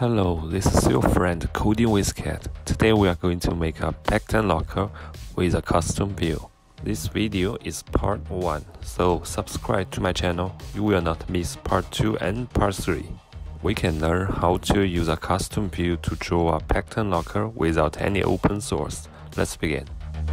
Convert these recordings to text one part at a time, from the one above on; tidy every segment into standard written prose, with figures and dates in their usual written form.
Hello, this is your friend Coding with Cat. Today we are going to make a pattern locker with a custom view. This video is part 1, so subscribe to my channel. You will not miss part 2 and part 3. We can learn how to use a custom view to draw a pattern locker without any open source. Let's begin.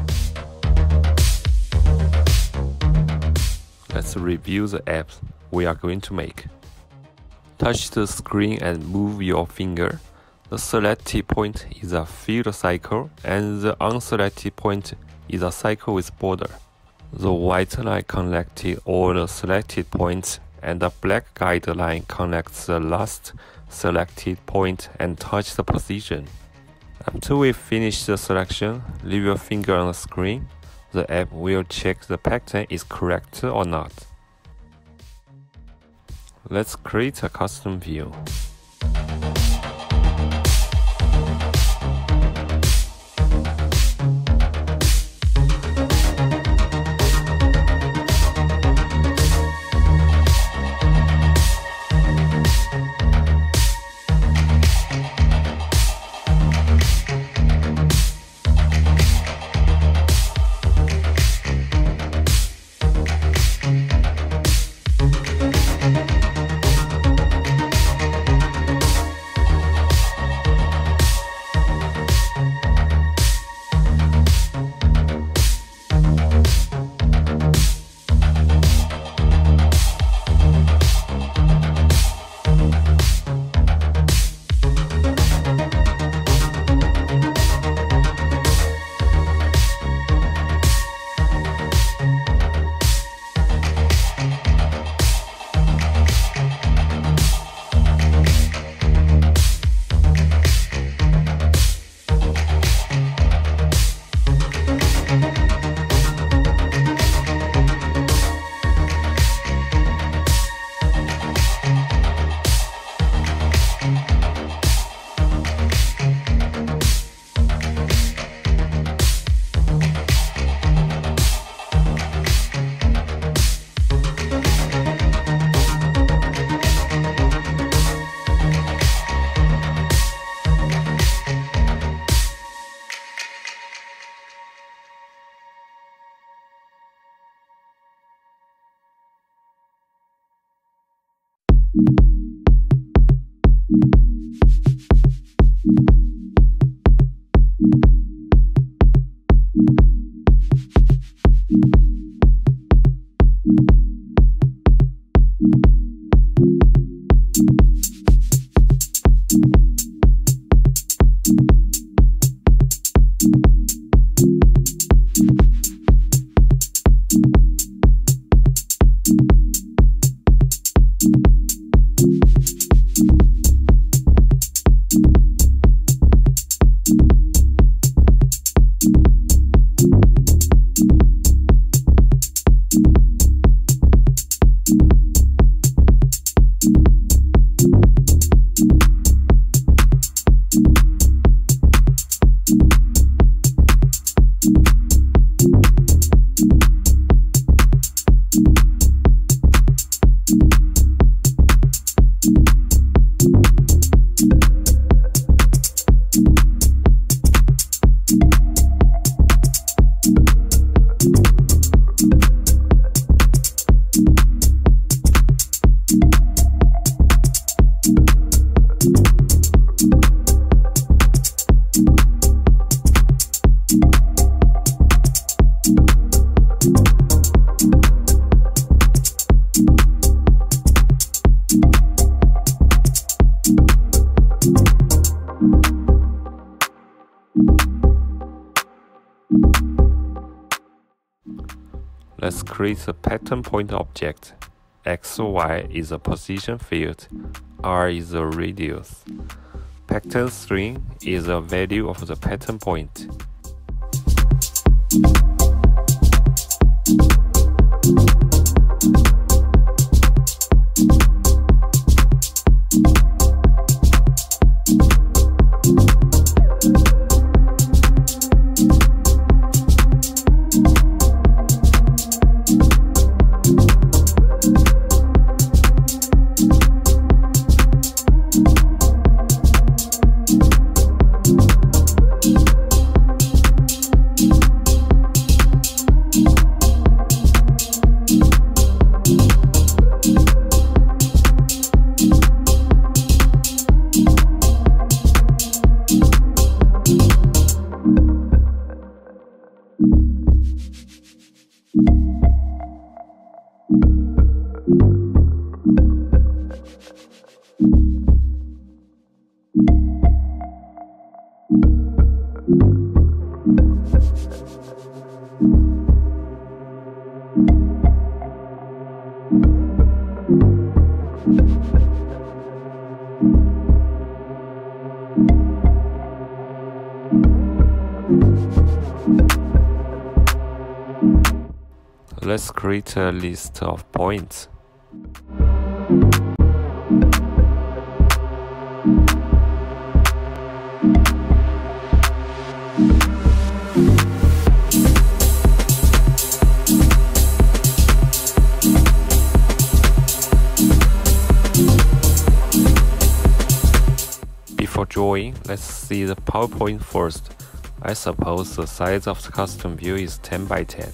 Let's review the apps we are going to make. Touch the screen and move your finger. The selected point is a field cycle and the unselected point is a cycle with border. The white line connects all the selected points and the black guideline connects the last selected point and touch the position. After we finish the selection, leave your finger on the screen. The app will check the pattern is correct or not. Let's create a custom view. Let's create a pattern point object. X, Y is a position field. R is the radius. Pattern string is the value of the pattern point. let's create a list of points. Before drawing, let's see the PowerPoint first. I suppose the size of the custom view is 10 by 10.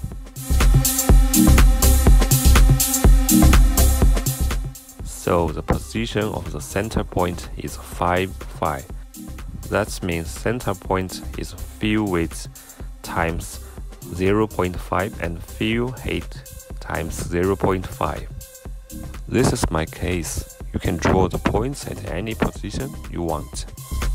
So the position of the center point is 5, 5. That means center point is fill width times 0.5 and fill height times 0.5. This is my case. You can draw the points at any position you want.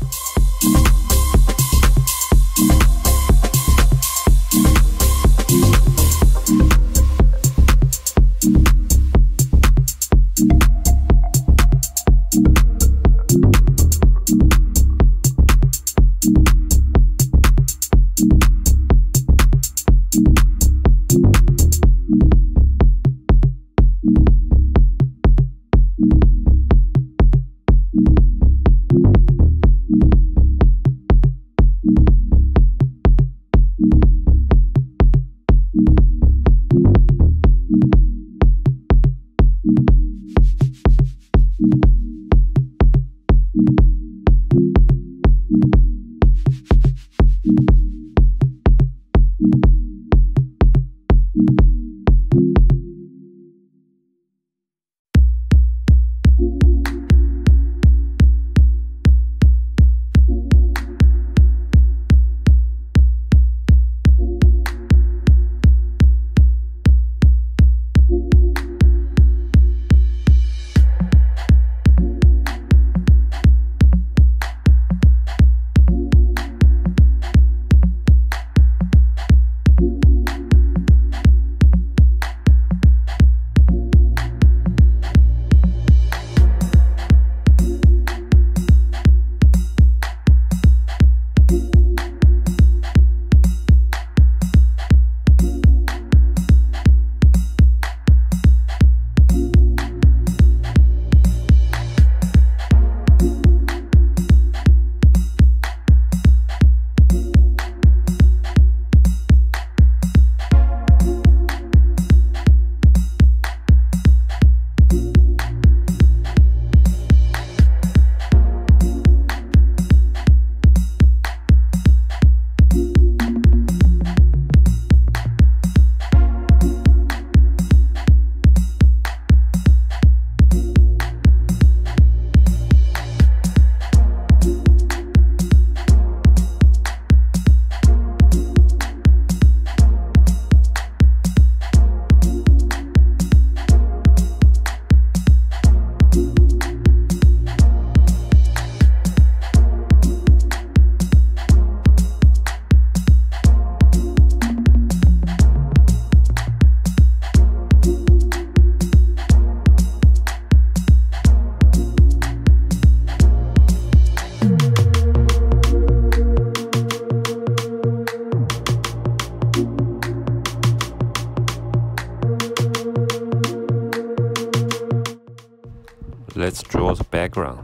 Let's draw the background.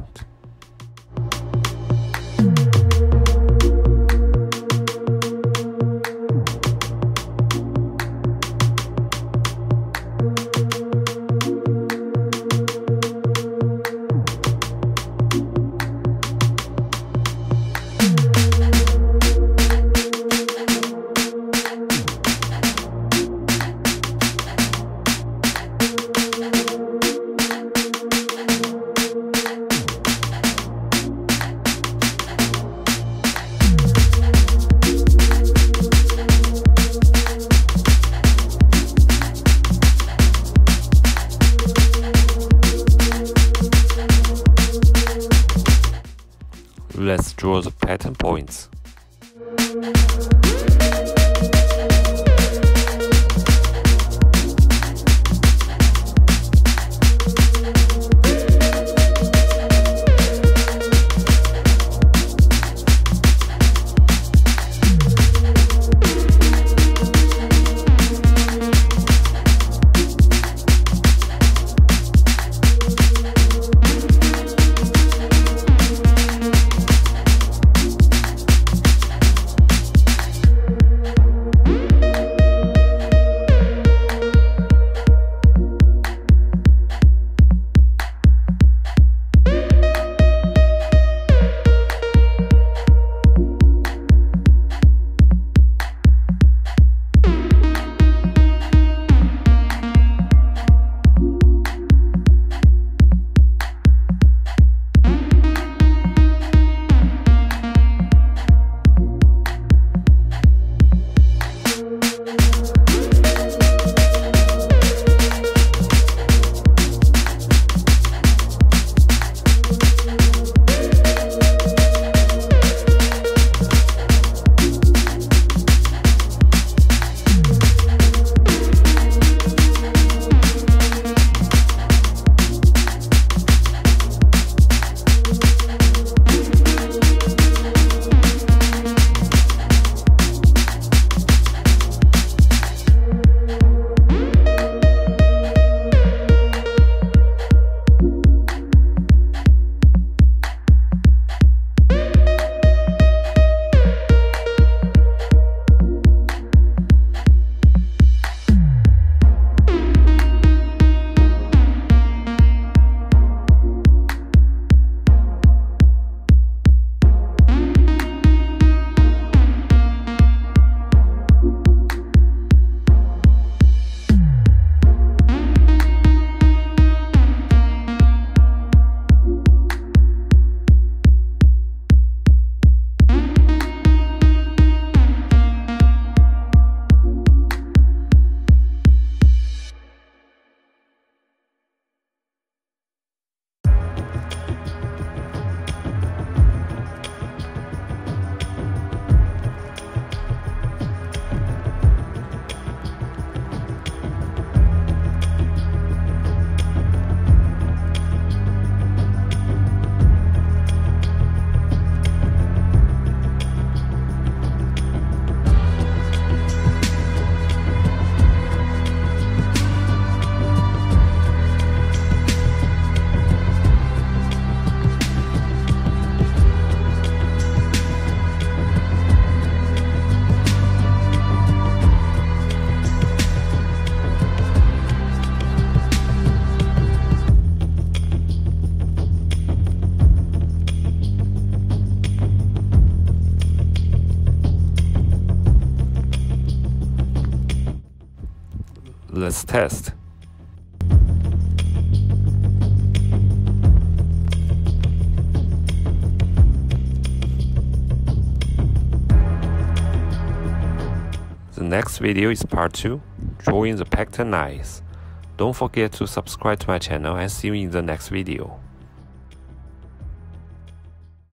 Let's draw the pattern points. let's test. The next video is part 2, drawing the pattern eyes. Don't forget to subscribe to my channel and see you in the next video.